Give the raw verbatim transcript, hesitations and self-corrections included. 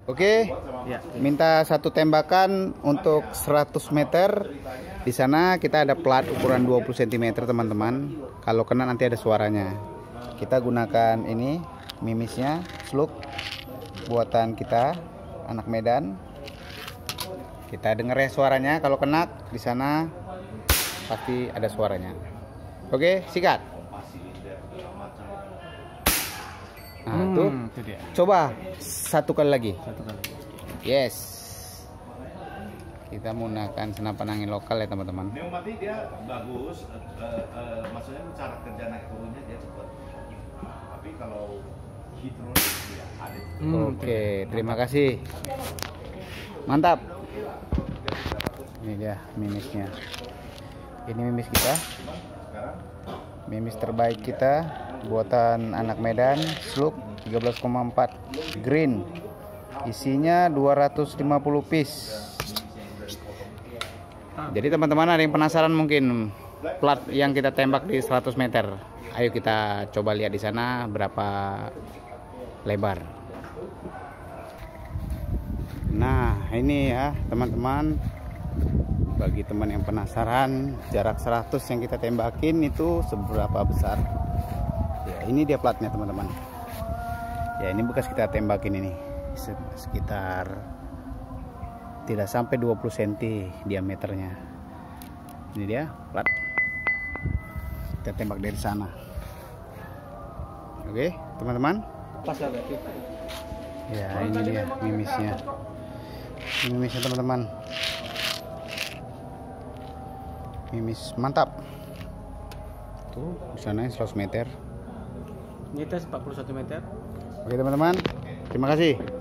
Oke, Ya. minta satu tembakan untuk seratus meter. Di sana kita ada plat ukuran dua puluh sentimeter teman-teman. Kalau kena nanti ada suaranya. Kita gunakan ini mimisnya, slug buatan kita, anak Medan. Kita dengar ya suaranya. Kalau kena di sana pasti ada suaranya. Oke, sikat. Nah, Hmm, tuh. itu dia. Coba satu kali lagi. Satu kali. Yes. Kita menggunakan senapan angin lokal ya teman-teman. Pneumatik dia bagus, uh, uh, maksudnya cara kerja naik turunnya dia cepat. Tapi kalau hidrolik dia ada. Hmm, Oke, terima kasih. Mantap. Ini dia mimisnya. Ini mimis kita. Mimis terbaik kita, buatan anak Medan, slug tiga belas koma empat green. Isinya dua ratus lima puluh piece. Jadi teman-teman ada yang penasaran mungkin plat yang kita tembak di seratus meter. Ayo kita coba lihat di sana berapa lebar. Nah, ini ya teman-teman. Bagi teman yang penasaran jarak seratus yang kita tembakin itu seberapa besar. Ya, ini dia platnya teman-teman. Ya, ini bekas kita tembakin ini. Sekitar tidak sampai dua puluh sentimeter diameternya. Ini dia plat. Kita tembak dari sana. Oke, teman-teman. Pas ya berarti. Ya, ini dia mimisnya. Mimisnya teman-teman. Mimis mantap. Tuh, di sana seratus meter. Ini tes empat puluh satu meter. Oke, teman-teman. Terima kasih.